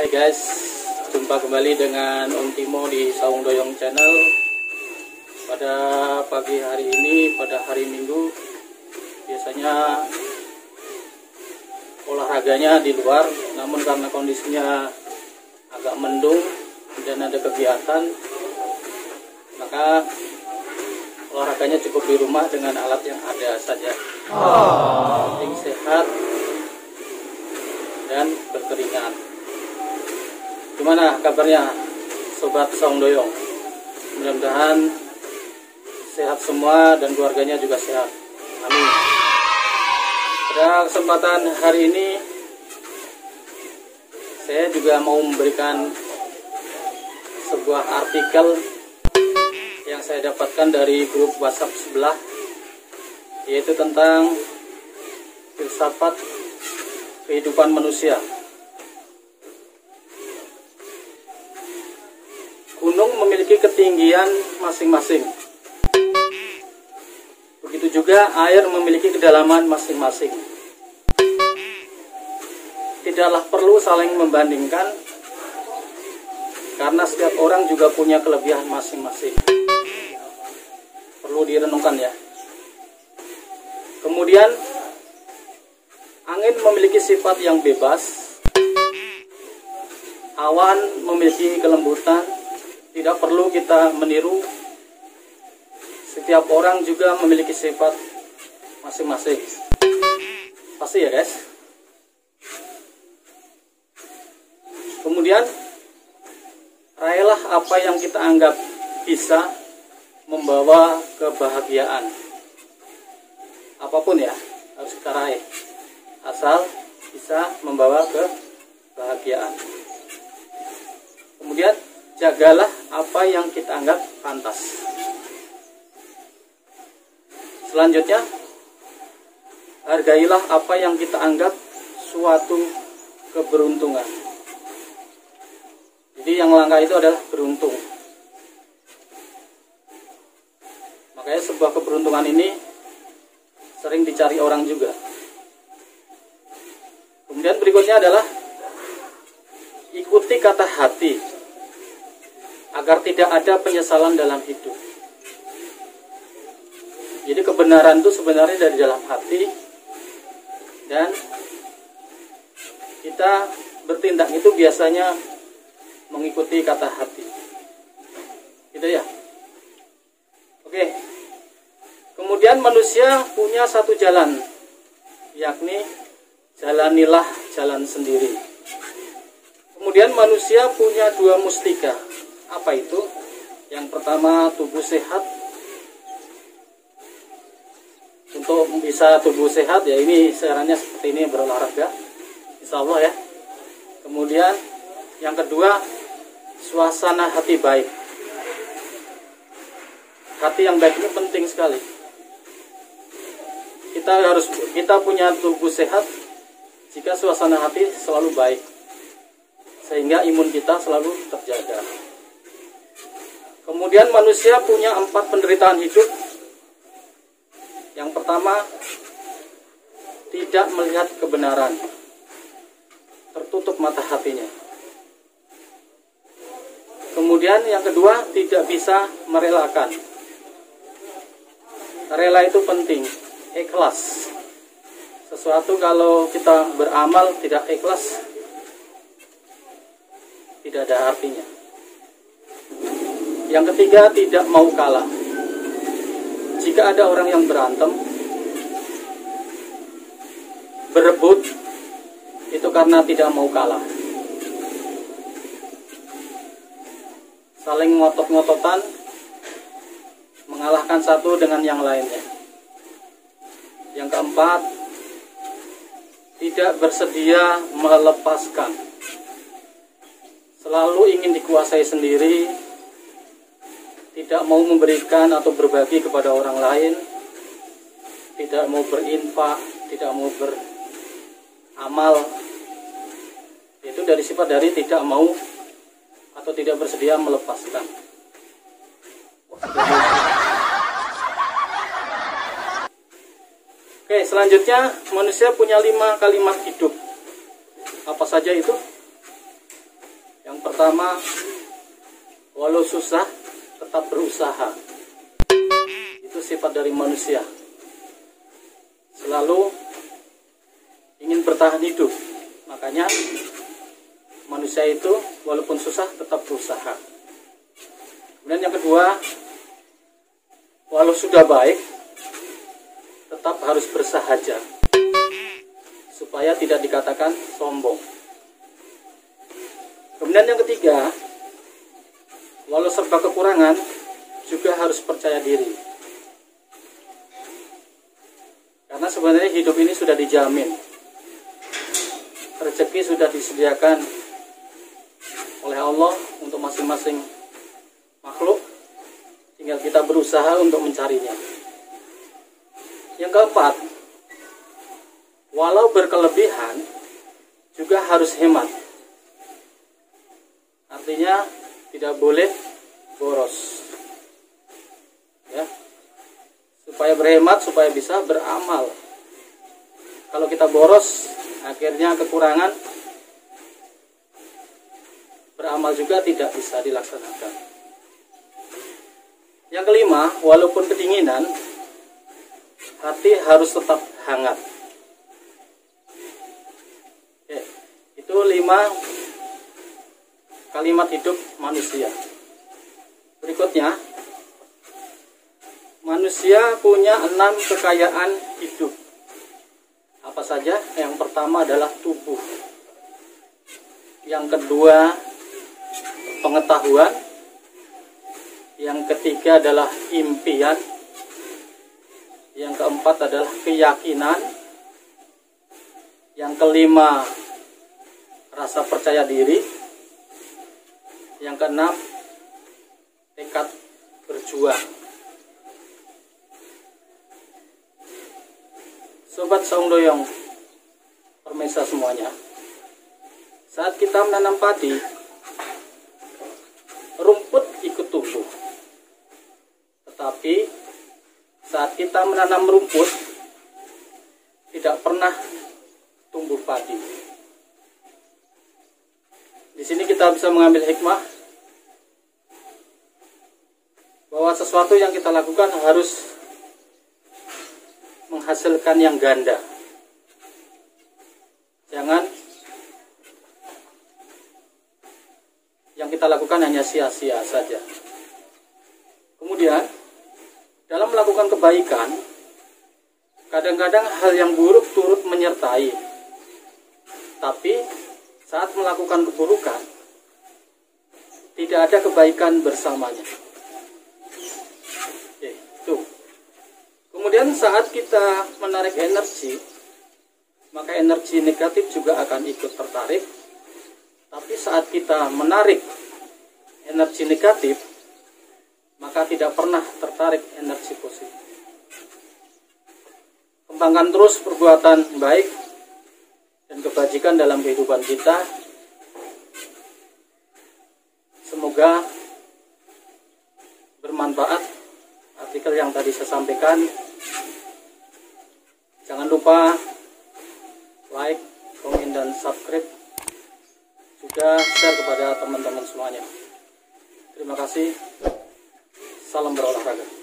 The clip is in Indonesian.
Hai guys, jumpa kembali dengan Om Timo di Saung Doyong Channel. Pada pagi hari ini, pada hari Minggu, biasanya olahraganya di luar, namun karena kondisinya agak mendung dan ada kegiatan, maka olahraganya cukup di rumah dengan alat yang ada saja. Penting sehat dan berkeringat. Gimana kabarnya Sobat Saung Doyong? Mudah-mudahan sehat semua dan keluarganya juga sehat. Amin. Pada kesempatan hari ini saya juga mau memberikan sebuah artikel yang saya dapatkan dari grup WhatsApp sebelah, yaitu tentang filsafat kehidupan manusia. Gunung memiliki ketinggian masing-masing. Begitu juga air memiliki kedalaman masing-masing. Tidaklah perlu saling membandingkan, karena setiap orang juga punya kelebihan masing-masing. Perlu direnungkan ya. Kemudian, angin memiliki sifat yang bebas. Awan memiliki kelembutan. Tidak perlu kita meniru. Setiap orang juga memiliki sifat masing-masing. Pasti ya guys. Kemudian, raihlah apa yang kita anggap bisa membawa kebahagiaan. Apapun ya, harus kita raih. Asal bisa membawa kebahagiaan. Kemudian, jagalah apa yang kita anggap pantas. Selanjutnya, hargailah apa yang kita anggap suatu keberuntungan. Jadi yang langka itu adalah beruntung. Makanya sebuah keberuntungan ini sering dicari orang juga. Kemudian berikutnya adalah ikuti kata hati, agar tidak ada penyesalan dalam hidup. Jadi kebenaran itu sebenarnya dari dalam hati, dan kita bertindak itu biasanya mengikuti kata hati. Gitu ya. Oke. Kemudian manusia punya satu jalan, yakni jalanilah jalan sendiri. Kemudian manusia punya dua mustika. Apa itu? Yang pertama, tubuh sehat. Untuk bisa tubuh sehat ya ini sarannya seperti ini, berolahraga, insya Allah ya. Kemudian yang kedua, suasana hati baik. Hati yang baik ini penting sekali. Kita punya tubuh sehat jika suasana hati selalu baik, sehingga imun kita selalu terjaga. Kemudian manusia punya 4 penderitaan hidup. Yang pertama, tidak melihat kebenaran, tertutup mata hatinya. Kemudian yang kedua, tidak bisa merelakan. Rela itu penting, ikhlas. Sesuatu kalau kita beramal tidak ikhlas, tidak ada artinya. Yang ketiga, tidak mau kalah. Jika ada orang yang berantem, berebut, itu karena tidak mau kalah. Saling ngotot-ngototan, mengalahkan satu dengan yang lainnya. Yang keempat, tidak bersedia melepaskan. Selalu ingin dikuasai sendiri, tidak mau memberikan atau berbagi kepada orang lain, tidak mau berinfak, tidak mau beramal. Itu dari sifat dari tidak mau atau tidak bersedia melepaskan. Oke, selanjutnya manusia punya 5 kalimat hidup. Apa saja itu? Yang pertama, walau susah tetap berusaha. Itu sifat dari manusia, selalu ingin bertahan hidup. Makanya manusia itu walaupun susah tetap berusaha. Kemudian yang kedua, walau sudah baik tetap harus bersahaja supaya tidak dikatakan sombong. Kemudian yang ketiga, walau serba kekurangan juga harus percaya diri. Karena sebenarnya hidup ini sudah dijamin. Rezeki sudah disediakan oleh Allah untuk masing-masing makhluk, tinggal kita berusaha untuk mencarinya. Yang keempat, walau berkelebihan juga harus hemat. Artinya tidak boleh boros, ya, supaya berhemat, supaya bisa beramal. Kalau kita boros, akhirnya kekurangan, beramal juga tidak bisa dilaksanakan. Yang kelima, walaupun kedinginan, hati harus tetap hangat. Oke, itu 5 kalimat hidup manusia. Berikutnya, manusia punya 6 kekayaan hidup. Apa saja? Yang pertama adalah tubuh. Yang kedua, pengetahuan. Yang ketiga adalah impian. Yang keempat adalah keyakinan. Yang kelima, rasa percaya diri. Yang keenam, tekad berjuang. Sobat Saung Doyong Permesa semuanya, saat kita menanam padi, rumput ikut tumbuh. Tetapi saat kita menanam rumput, tidak pernah tumbuh padi. Di sini kita bisa mengambil hikmah bahwa sesuatu yang kita lakukan harus menghasilkan yang ganda. Jangan yang kita lakukan hanya sia-sia saja. Kemudian dalam melakukan kebaikan, kadang-kadang hal yang buruk turut menyertai. Tapi saat melakukan keburukan, tidak ada kebaikan bersamanya. Kemudian saat kita menarik energi, maka energi negatif juga akan ikut tertarik. Tapi saat kita menarik energi negatif, maka tidak pernah tertarik energi positif. Kembangkan terus perbuatan baik dan kebajikan dalam kehidupan kita. Semoga bermanfaat artikel yang tadi saya sampaikan. Jangan lupa like, komen, dan subscribe. Juga share kepada teman-teman semuanya. Terima kasih. Salam berolahraga.